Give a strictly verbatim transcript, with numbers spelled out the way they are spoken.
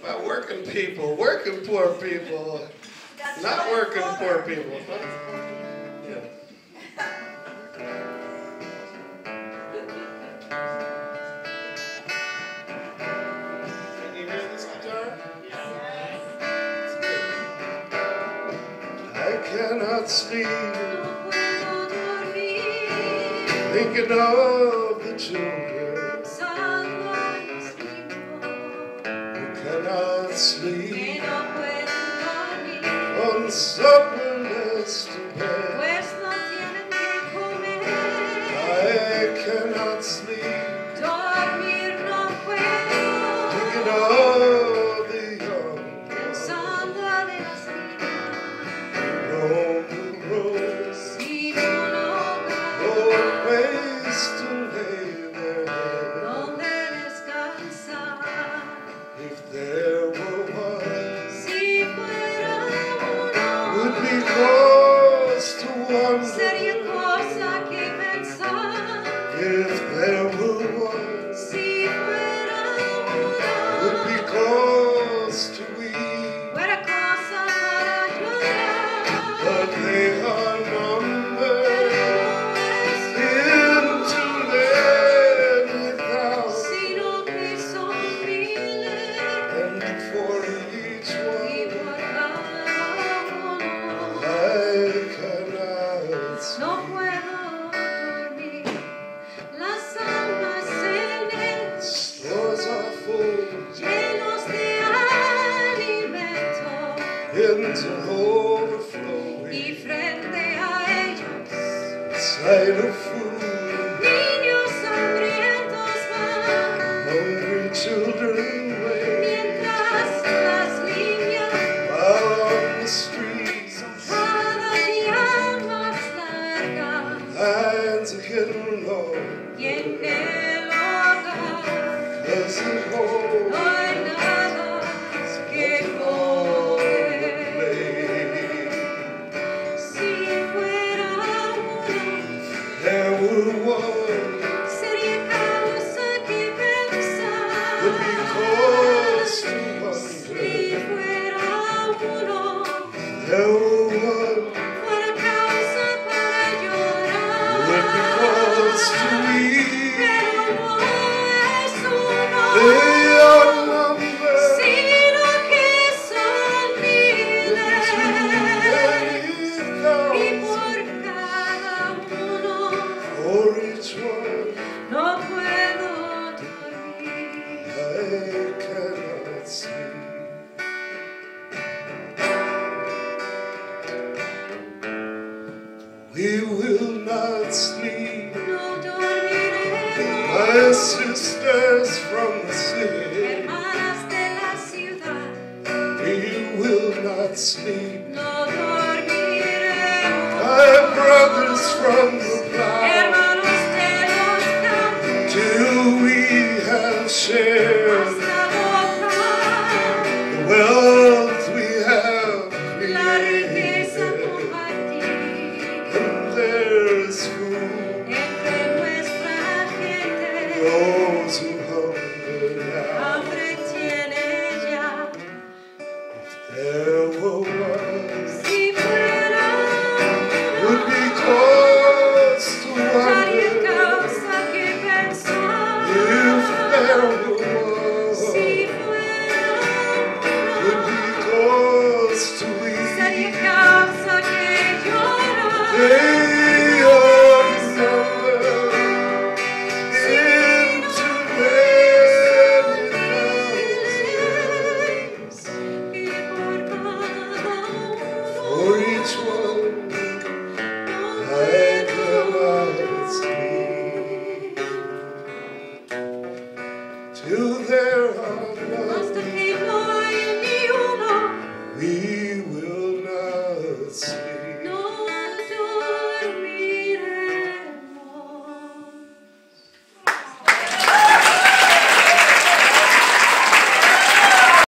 About working people, working poor people, not working poor people. Yeah. Can you hear this guitar? I cannot sleep, thinking of the children who cannot sleep on supperless bed. I cannot sleep, thinking of the young roam the roads, no place to lay their head. If there were one, would be cause to wonder. If there were one, would be cause to weep. But they are numbered into many thousands, and for each one I cannot sleep. Stores are full into overflowing. Sight of food, hungry children wait, while on the streets lines are getting long, cause at home there were one, would be cause to wonder. There were one, would be cause to weep. They are numbered for each one. No puedo dormir. I cannot sleep. We will not sleep. No dormiremos. My